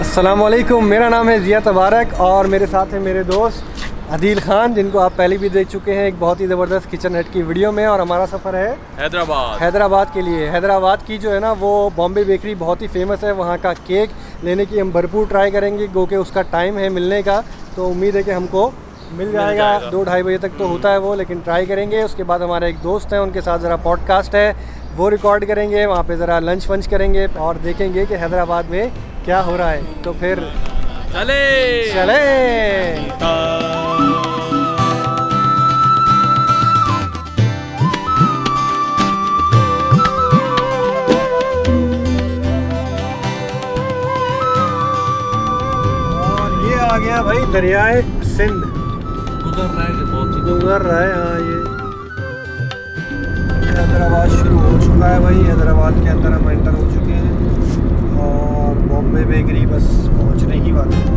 अस्सलामुअलैकुम, मेरा नाम है ज़िया तबारक और मेरे साथ हैं मेरे दोस्त अदील ख़ान, जिनको आप पहले भी देख चुके हैं एक बहुत ही ज़बरदस्त किचन हट की वीडियो में। और हमारा सफ़र है हैदराबाद के लिए। हैदराबाद की जो है ना वो बॉम्बे बेकरी बहुत ही फेमस है। वहाँ का केक लेने की हम भरपूर ट्राई करेंगे, गो के उसका टाइम है मिलने का, तो उम्मीद है कि हमको मिल जाएगा। 2-2:30 बजे तक तो होता है वो, लेकिन ट्राई करेंगे। उसके बाद हमारे एक दोस्त हैं, उनके साथ ज़रा पॉडकास्ट है वो रिकॉर्ड करेंगे, वहाँ पे ज़रा लंच वंच करेंगे और देखेंगे कि हैदराबाद में क्या हो रहा है। तो फिर चले और ये आ गया भाई दरियाए सिंध, गुजर रहा है। हाँ, ये हैदराबाद शुरू हो चुका है भाई। हैदराबाद के अंदर हम एंटर हो चुके हैं और बॉम्बे बेकरी बस पहुंचने ही वाले हैं।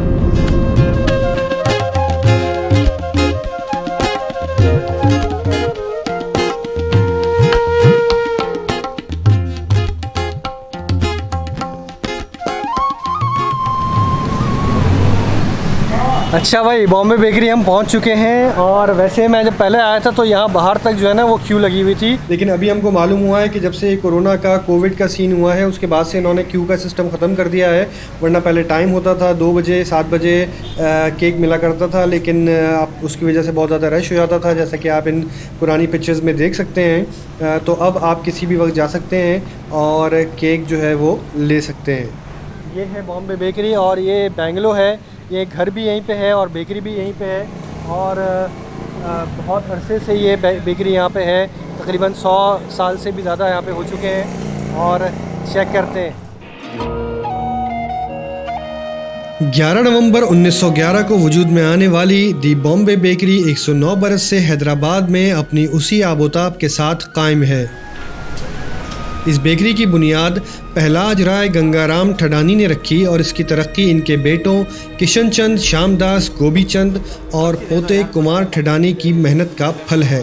अच्छा भाई, बॉम्बे बेकरी हम पहुंच चुके हैं। और वैसे मैं जब पहले आया था तो यहाँ बाहर तक जो है ना वो क्यू लगी हुई थी, लेकिन अभी हमको मालूम हुआ है कि जब से कोरोना का कोविड का सीन हुआ है उसके बाद से इन्होंने क्यू का सिस्टम ख़त्म कर दिया है। वरना पहले टाइम होता था 2 बजे 7 बजे केक मिला करता था, लेकिन अब उसकी वजह से बहुत ज़्यादा रश हो जाता था, जैसा कि आप इन पुरानी पिक्चर्स में देख सकते हैं। तो अब आप किसी भी वक्त जा सकते हैं और केक जो है वो ले सकते हैं। ये है बॉम्बे बेकरी और ये बेंगलो है। ये घर भी यहीं पे है और बेकरी भी यहीं पे है और बहुत अरसे से ये बेकरी यहाँ पे है। तकरीबन 100 साल से भी ज़्यादा यहाँ पे हो चुके हैं। और चेक करते हैं। 11 नवंबर 1911 को वजूद में आने वाली दी बॉम्बे बेकरी 109 बरस से हैदराबाद में अपनी उसी आबोताब के साथ कायम है। इस बेकरी की बुनियाद पहलाज राय गंगाराम ठडानी ने रखी और इसकी तरक्की इनके बेटों किशन चंद, श्यामदास, गोभी चंद और पोते कुमार ठडानी की मेहनत का फल है।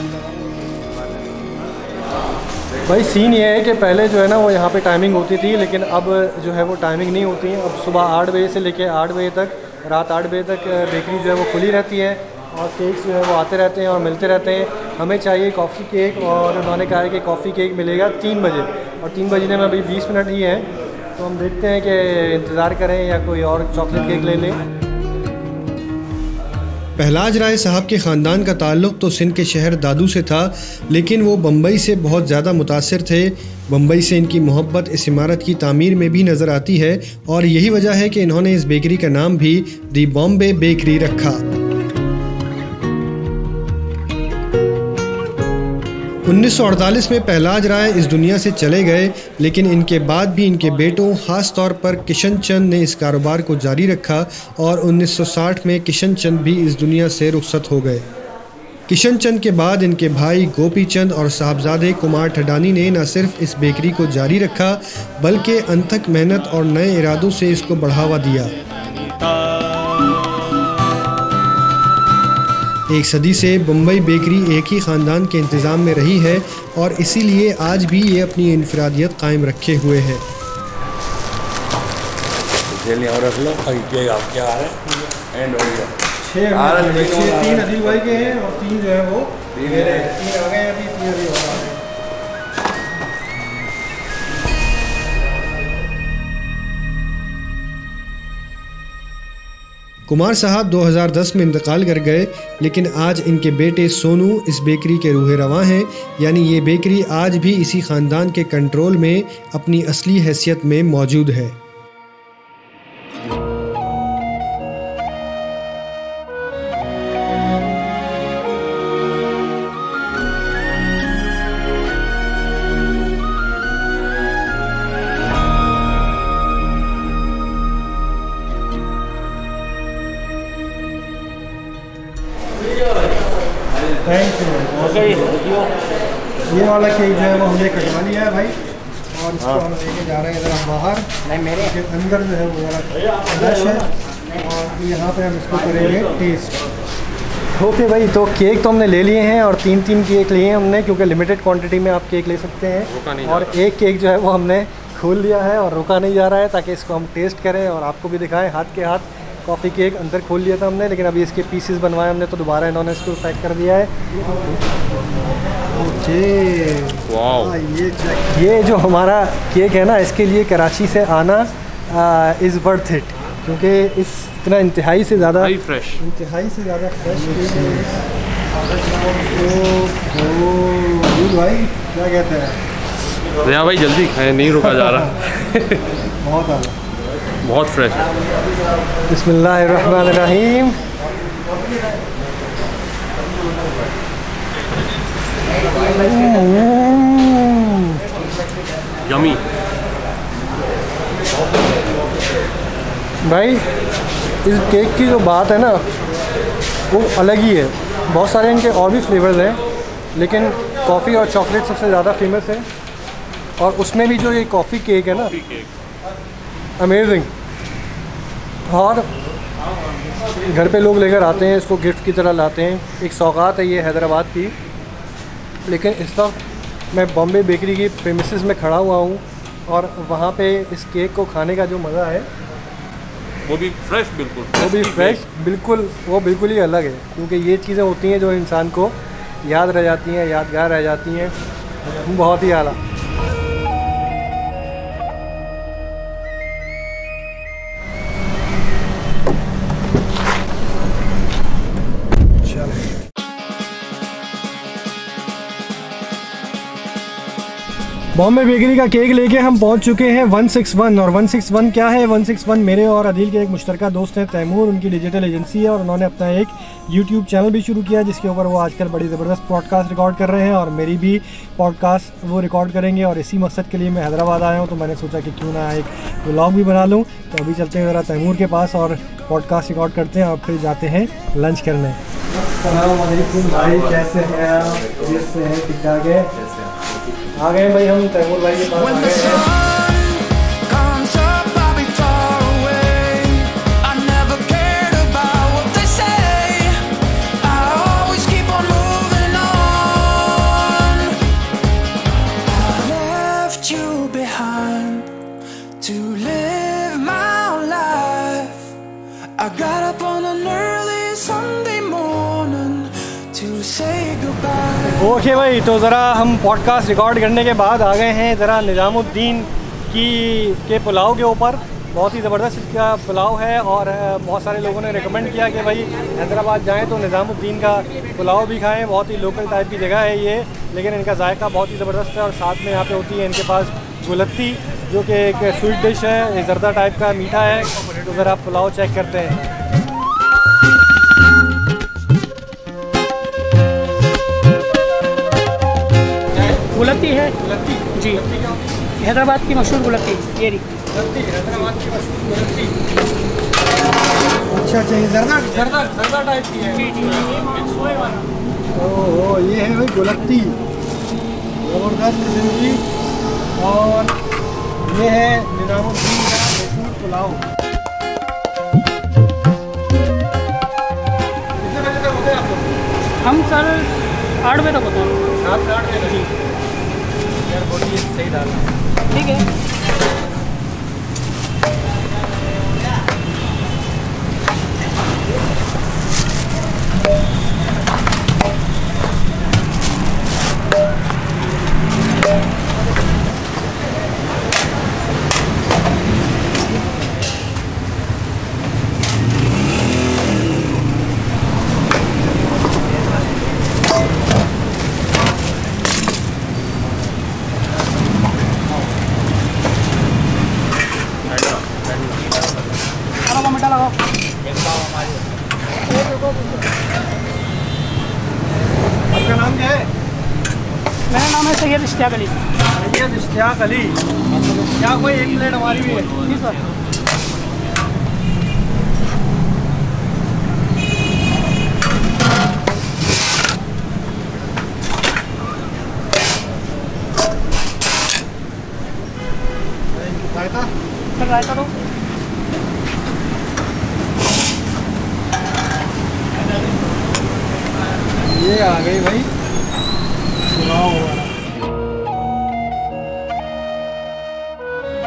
भाई सीन ये है कि पहले जो है ना वो यहाँ पे टाइमिंग होती थी, लेकिन अब जो है वो टाइमिंग नहीं होती है। अब सुबह 8 बजे से लेकर 8 बजे तक, रात 8 बजे तक बेकरी जो है वो खुली रहती है और केक्स जो है वो आते रहते हैं और मिलते रहते हैं। हमें चाहिए कॉफ़ी केक और उन्होंने कहा है कि कॉफ़ी केक मिलेगा 3 बजे और 3 बजने में अभी 20 मिनट ही हैं। तो हम देखते हैं कि इंतज़ार करें या कोई और चॉकलेट केक ले लें। पहलाज राय साहब के ख़ानदान का ताल्लुक़ तो सिंध के शहर दादू से था, लेकिन वो बम्बई से बहुत ज़्यादा मुतासिर थे। बम्बई से इनकी मोहब्बत इस इमारत की तामीर में भी नज़र आती है और यही वजह है कि इन्होंने इस बेकरी का नाम भी दी बॉम्बे बेकरी रखा। 1948 में पहलाज राय इस दुनिया से चले गए, लेकिन इनके बाद भी इनके बेटों, ख़ास तौर पर किशन चंद ने इस कारोबार को जारी रखा और 1960 में किशन चंद भी इस दुनिया से रुखसत हो गए। किशन चंद के बाद इनके भाई गोपी चंद और साहबजादे कुमार ठडानी ने न सिर्फ इस बेकरी को जारी रखा बल्कि अनथक मेहनत और नए इरादों से इसको बढ़ावा दिया। 1 सदी से बम्बई बेकरी एक ही ख़ानदान के इंतज़ाम में रही है और इसीलिए आज भी ये अपनी इनफरादियत कायम रखे हुए है। और रख लो, क्या आ रहा है? एंड हो गया। 3 अदील भाई के हैं और 3 जो है वो 3 आ गए अभी, 3 अभी और आ गए। कुमार साहब 2010 में इंतकाल कर गए, लेकिन आज इनके बेटे सोनू इस बेकरी के रूहे रवां हैं। यानी ये बेकरी आज भी इसी ख़ानदान के कंट्रोल में अपनी असली हैसियत में मौजूद है। Thank you. ये वाला केक जो है वो हमने कटवा लिया है भाई और इसको हम लेके जा रहे हैं ज़रा बाहर। मेरे अंदर जो है वो ज़रा फ्रेश है और यहाँ पे हम इसको करेंगे टेस्ट। ओके भाई, तो केक तो हमने ले लिए हैं और 3-3 केक लिए हैं हमने, क्योंकि लिमिटेड क्वांटिटी में आप केक ले सकते हैं। और एक केक जो है वो हमने खोल लिया है और रुका नहीं जा रहा है ताकि इसको हम टेस्ट करें और आपको भी दिखाएं हाथ के हाथ। कॉफ़ी केक अंदर खोल लिया था हमने, लेकिन अभी इसके पीसेस बनवाए हमने तो दोबारा इन्होंने इसको पैक कर दिया है। ओके वाह, ये जो हमारा केक है ना, इसके लिए कराची से आना इज़ वर्थ इट, क्योंकि इस इतना इंतहाई से ज़्यादा फ्रेश, इंतहाई से ज़्यादा फ्रेश केक है। भाई क्या कहते हैं? रिया भाई जल्दी खाएं, नहीं रुका जा रहा। बहुत आला, बहुत फ्रेश है। बिस्मिल्लाहिर्रहमानिर्रहीम। यमी भाई, इस केक की जो बात है ना वो अलग ही है। बहुत सारे इनके और भी फ्लेवर्स हैं, लेकिन कॉफ़ी और चॉकलेट सबसे ज़्यादा फेमस है। और उसमें भी जो ये कॉफ़ी केक है ना, अमेजिंग। और घर पे लोग लेकर आते हैं इसको, गिफ्ट की तरह लाते हैं। एक सौगात है ये हैदराबाद की। लेकिन इस वक्त मैं बॉम्बे बेकरी की प्रेमिसेस में खड़ा हुआ हूँ और वहाँ पे इस केक को खाने का जो मज़ा है वो भी फ्रेश, बिल्कुल वो भी फ्रेश, बिल्कुल वो बिल्कुल ही अलग है। क्योंकि ये चीज़ें होती हैं जो इंसान को याद रह जाती हैं, यादगार रह जाती हैं। बहुत ही आला। बॉम्बे बेकरी का केक लेके हम पहुंच चुके हैं 161। और 161 क्या है? 161 मेरे और अदील के एक मुश्तरका दोस्त हैं तैमूर, उनकी डिजिटल एजेंसी है और उन्होंने अपना एक यूट्यूब चैनल भी शुरू किया जिसके ऊपर वो आजकल बड़ी ज़बरदस्त पॉडकास्ट रिकॉर्ड कर रहे हैं और मेरी भी पॉडकास्ट वो रिकॉर्ड करेंगे। और इसी मकसद के लिए मैं हैदराबाद आया हूँ, तो मैंने सोचा कि क्यों ना एक व्लॉग भी बना लूँ। तो अभी चलते हैं ज़रा तैमूर के पास और पॉडकास्ट रिकॉर्ड करते हैं और फिर जाते हैं लंच करने। भाई कैसे हैं आप? कैसे हैं? ठीक ठाक है? आ गए भाई हम तैमूर भाई के पास आ गए हैं। ओके भाई, तो ज़रा हम पॉडकास्ट रिकॉर्ड करने के बाद आ गए हैं ज़रा निज़ामुद्दीन के पुलाव के ऊपर। बहुत ही ज़बरदस्त इसका पुलाव है और बहुत सारे लोगों ने रिकमेंड किया कि भाई हैदराबाद जाएं तो निज़ामुद्दीन का पुलाव भी खाएं। बहुत ही लोकल टाइप की जगह है ये, लेकिन इनका जायका बहुत ही ज़बरदस्त है। और साथ में यहाँ पे होती है इनके पास गुलत्ती, जो कि एक स्वीट डिश है, जर्दा टाइप का मीठा है। तो ज़रा पुलाव चेक करते हैं। गुलत्ती है, गुलत्ती जी, हैदराबाद की मशहूर गुलत्ती। ये हैदराबाद की मशहूर गुलत्ती। अच्छा अच्छा, ये जर्दा टाइप की है। जी जी, सोए वाला। ओह, ये है भाई गुलत्ती, ज़बरदस्त किस्म की। और ये है निज़ामुद्दीन का मशहूर पुलाव। कितने बजे तक होते हैं आप लोग? हम सर 8 बजे तक होते हैं। 7 से 8 बजे जी। यार बॉडी सही डालना, ठीक है। आपका नाम क्या है? मेरा नाम है सैयद इश्तियाक अली। सैयद इश्तियाक अली। क्या कोई एक प्लेट हमारी भी है? जी सर। रायता? सर रायता दो। ये आ गई भाई पुलाव।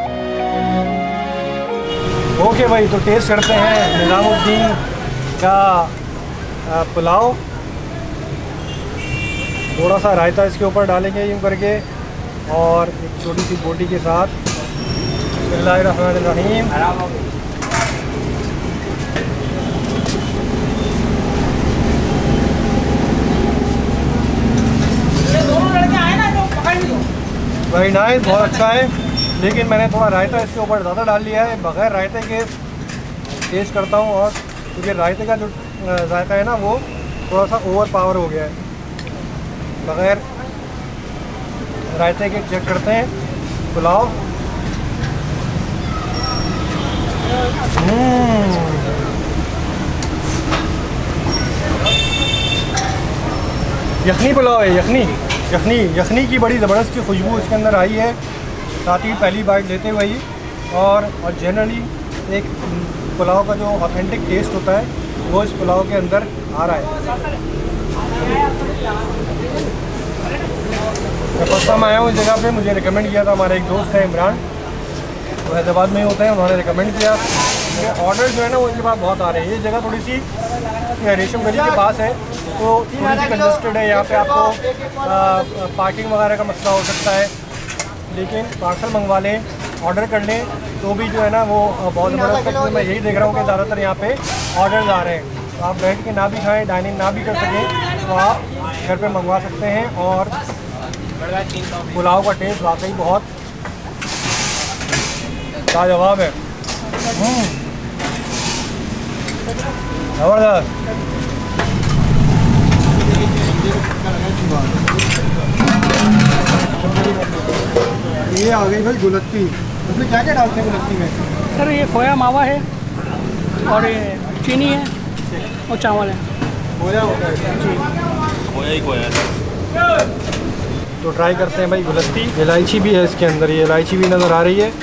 ओके भाई, तो टेस्ट करते हैं निज़ामुद्दीन का पुलाव। थोड़ा सा रायता इसके ऊपर डालेंगे यूँ करके, और एक छोटी सी बोटी के साथ। बिस्मिल्लाहिर्रहमानिर्रहीम। वेरी नाइस, बहुत अच्छा है। लेकिन मैंने थोड़ा रायता इसके ऊपर ज़्यादा डाल लिया है। बग़ैर रायते के टेस्ट करता हूँ, और क्योंकि रायते का जो जायका है ना वो थोड़ा सा ओवर पावर हो गया है। बग़ैर रायते के चेक करते हैं पुलाव। यखनी पुलाव है, यखनी की बड़ी ज़बरदस्त खुशबू इसके अंदर आई है, साथ ही पहली बाइट लेते हुए ही। और जनरली एक पुलाव का जो ऑथेंटिक टेस्ट होता है वो इस पुलाव के अंदर आ रहा है। मैं फर्स्ट टाइम आया हूँ इस जगह पे, मुझे रिकमेंड किया था हमारा एक दोस्त है इमरान, वो हैदराबाद में ही होते हैं, उन्होंने रिकमेंड किया। ऑर्डर जो है ना वो इनके पास बहुत आ रहे हैं। ये जगह थोड़ी सी रेशम गली के पास है, तो थोड़ी सी कंजस्टेड है। यहाँ पे आपको पार्किंग वगैरह का मसला हो सकता है, लेकिन पार्सल मंगवा लें, ऑर्डर कर लें तो भी जो है ना वो बहुत ज़बरदस्त है। मैं यही देख रहा हूँ कि ज़्यादातर यहाँ पे ऑर्डर्स आ रहे हैं, तो आप बैठ के ना भी खाएँ, डाइनिंग ना भी कर सकें, तो आप घर पे मंगवा सकते हैं। और पुलाव का टेस्ट वाकई बहुत लाजवाब है, ज़बरदस्त। ये आ गई भाई गुलत्ती। उसमें क्या क्या डालते हैं गुलत्ती में? सर ये खोया मावा है, और ये चीनी है, और चावल है। खोया होता है जी, खोया ही खोया है। तो ट्राई करते हैं भाई गुलत्ती। इलायची भी है इसके अंदर, ये इलायची भी नज़र आ रही है।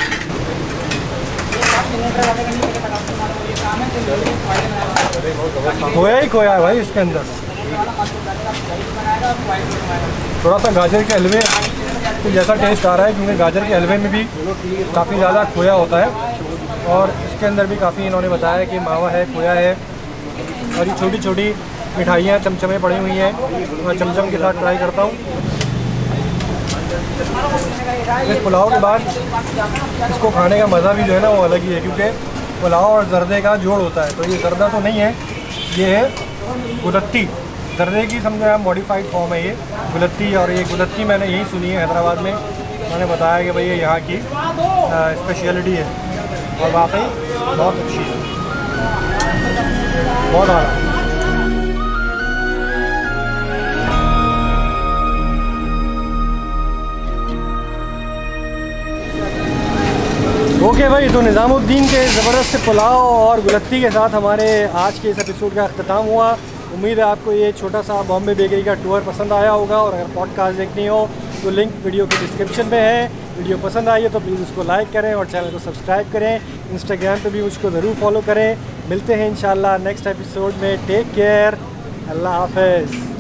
खोया ही खोया है भाई इसके अंदर। थोड़ा सा गाजर के हलवे तो जैसा टेस्ट आ रहा है, क्योंकि गाजर के हलवे में भी काफ़ी ज़्यादा खोया होता है, और इसके अंदर भी काफ़ी इन्होंने बताया कि मावा है, खोया है, और ये छोटी छोटी मिठाइयाँ चमचमें पड़ी हुई हैं। मैं चमचम के साथ ट्राई करता हूँ। इस पुलाव के बाद इसको खाने का मज़ा भी जो है ना वो अलग ही है, क्योंकि पुलाव और जर्दे का जोड़ होता है। तो ये जर्दा तो नहीं है, ये है गुलत्ती। जर्दे की समझो आप मॉडिफाइड फॉर्म है ये गुलत्ती। और ये गुलत्ती मैंने यही सुनी है हैदराबाद में, उन्होंने बताया कि भाई ये यहाँ की स्पेशलिटी है, और वाकई बहुत अच्छी है, बहुत आला। ओके भाई, तो निज़ामुद्दीन के ज़बरदस्त पुलाव और गुलत्ती के साथ हमारे आज के इस एपिसोड का अख्ताम हुआ। उम्मीद है आपको ये छोटा सा बॉम्बे बेकरी का टूर पसंद आया होगा, और अगर पॉडकास्ट देखनी हो तो लिंक वीडियो के डिस्क्रिप्शन में है। वीडियो पसंद आई है तो प्लीज़ उसको लाइक करें और चैनल को सब्सक्राइब करें। इंस्टाग्राम पे भी मुझको ज़रूर फॉलो करें। मिलते हैं इंशाल्लाह नेक्स्ट एपिसोड में। टेक केयर, अल्लाह हाफ़िज़।